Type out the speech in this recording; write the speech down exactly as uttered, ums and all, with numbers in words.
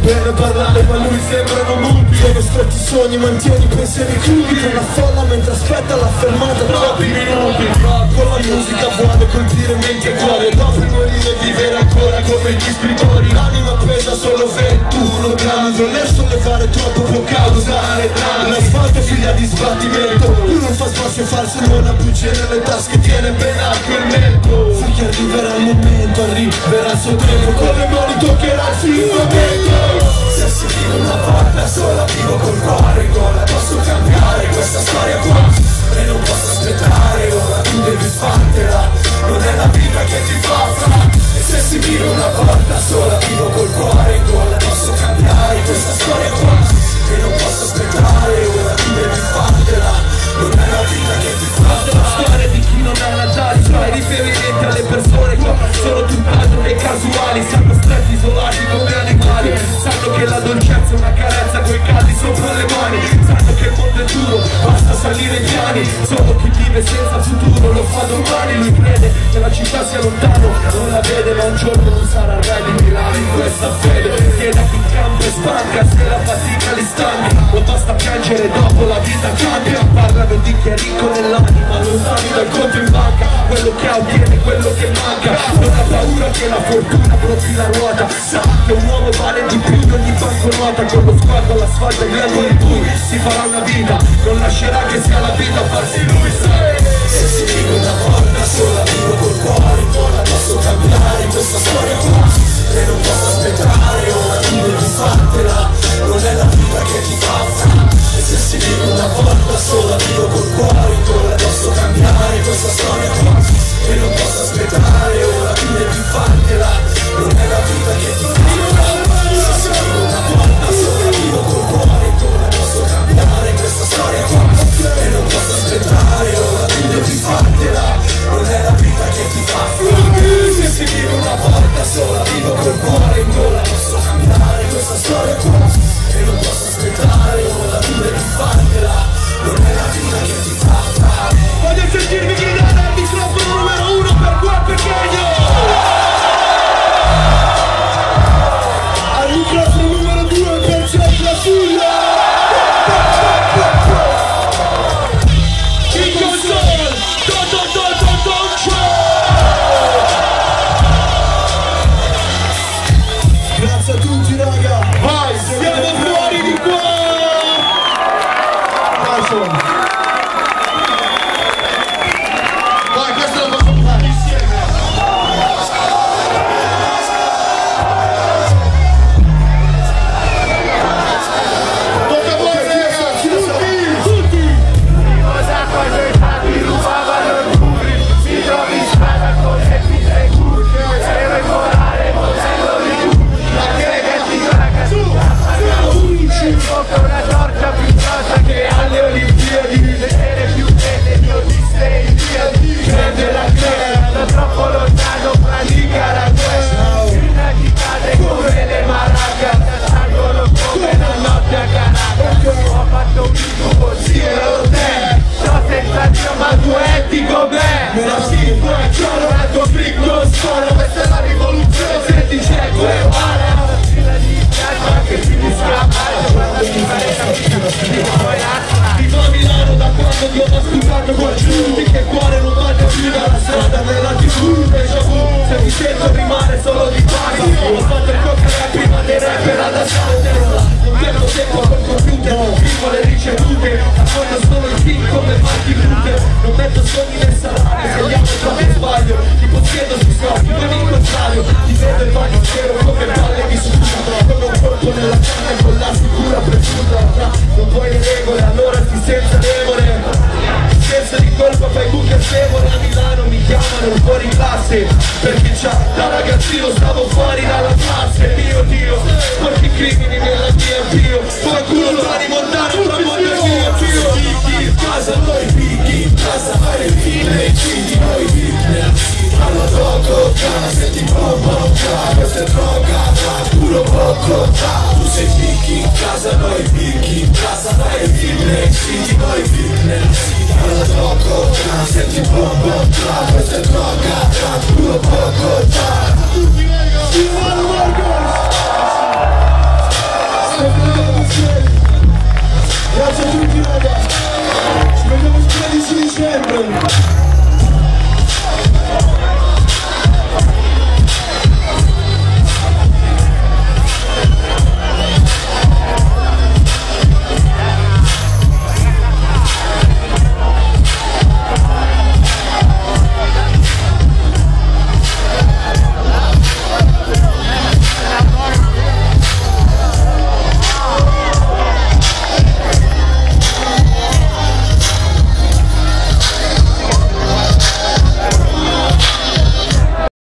bene parlare ma lui sembrano muti. Dove stretti sogni mantieni pensieri crudi. Tra una folla mentre aspetta la fermata troppi minuti. Con la musica vuole colpire mente e cuore. Dopo morire vivere ancora come gli scrittori. L'anima pesa solo ventuno grammi. Voler sollevare troppo può causare drammi. L'asfalto figlia di sbattimento. Lui non fa spazio falso, non ha bugie nelle tasche. Tiene ben alto il mento. Sa che arriverà il momento, arriverà il suo tempo. Con le mani toccherà il firmamento. Se si vive una volta sola, vivo col cuore in gola. Posso cambiare questa storia qua e non posso aspettare. Ora tu devi fartela, non è la vita che ti fa fra. E se si vive una volta sola, vivo col cuore in gola. Posso cambiare questa storia qua e non posso aspettare. Ora tu devi fartela, non è la vita che ti fa fra. La storia di chi non ha la taglia, fai riferimenti alle persone qua sono tutt'altro che casuali. Sanno stretti isolati come animali. Sanno che la dolcezza è una carezza coi caldi sopra le mani. Sanno che il mondo è duro, basta salire i piani. Solo chi vive senza futuro lo fa domani. Lui crede che la città sia lontano, non la vede ma un giorno non sarà re di Milano in questa fede. Chiede a chi campo e spanca se la fatica li stanca. Non basta piangere dopo la vita cambia. Parlano di chi è ricco nell'anima, lontani dal conto in banca. Quello che ha ottiene quello che manca. Non ha paura che la fortuna blocchi la ruota. Sa che un uomo vale di più di ogni banconota. Con lo sguardo all'asfalto e gli angoli in cui si farà una vita. Non lascerà che sia la vita a farsi lui. Se si vive una volta sola, vivo col cuore in gola. Posso cambiare questa storia qua e non posso aspettare. Ora tu devi fartela, non è la vita che ti fa fra. E se si vive una volta sola, vivo col cuore in gola. Posso cambiare questa storia qua e non posso aspettare. Ora tu devi fartela, non è la vita che ti fa fra. Se si vive una volta sola, vivo col cuore in gola. Posso cambiare questa storia qua e non posso aspettare. Ora tu devi fartela, non è la vita che ti fa fra. Se si vive una volta sola, vivo col cuore in gola. Posso cambiare questa storia qua e non posso aspettare. Ora tu devi fartela, non è la vita che ti fa fra. Voglio sentirmi gridare al microfono numero uno per quel pequeño. Al microfono numero due per Jeff La Furia. In console, Don Don Don Don Don Grazie a tutti raga. Vai, siamo fuori di qua. Vai, questa la facciamo fare insieme. Tocca a voi ragazzi, tutti, tutti. Cosa cosa i fatti rubavano i burri. Mi trovi in strada con le pizze e curve. Ero in morale, modello di tutti. La che ti raga, su, su, invoca una torcia più grossa che alle Olimpiadi. Vedere più bene il mio Disney in via di prende la crema. Da troppo lontano fra Nicaragua. Una che cade come le maracas. Salgono come la notte a Caracas. Ho fatto un incubo, sì e lo te. So senza Dio ma tu etico me. Me la si può chiaro la tua piccola scuola. Questa è la rivoluzione se ti c'è Guevara. Che si mi scappa quando mi fai vivo a Milano da quando ti ho masturbato qua giù. Che cuore non batte più dalla strada nella tv. Déjà vu, se mi sento rimane solo di pari. Ho fatto il coccare prima dei rapper ad assalto. Non perdo tempo col computer, non scrivo le ricevute. Racconto solo il film come Martin Luther. Non metto sogni nel salame, sbagliamo troppo sbaglio. Ti possiedo sui socchi, non il contrario. Ti vedo il bagno cielo come palle di sucura. Come un colpo nella canna con la sicura presunta. Non vuoi le regole, allora ti senza demone. Senza di colpa fai buche sevole. A Milano mi chiamano fuori classe perché già da ragazzino stavo fuori dalla classe. Mio Dio, porti crimini nella mia Dio. Qualcuno Tony Montana, tra mondo e mio Dio. Picchi in casa, noi picchi in casa. Fare il film e cidi, noi fitness. Alla tocco, senti bomba, questo è droga, puro poco. Tu sei picchi in casa, noi picchi in casa. Fai il film e cidi, noi fitness. Alla tocco, senti bomba, questo è droga, puro poco. sempre con i pensieri. Grazie a tutti.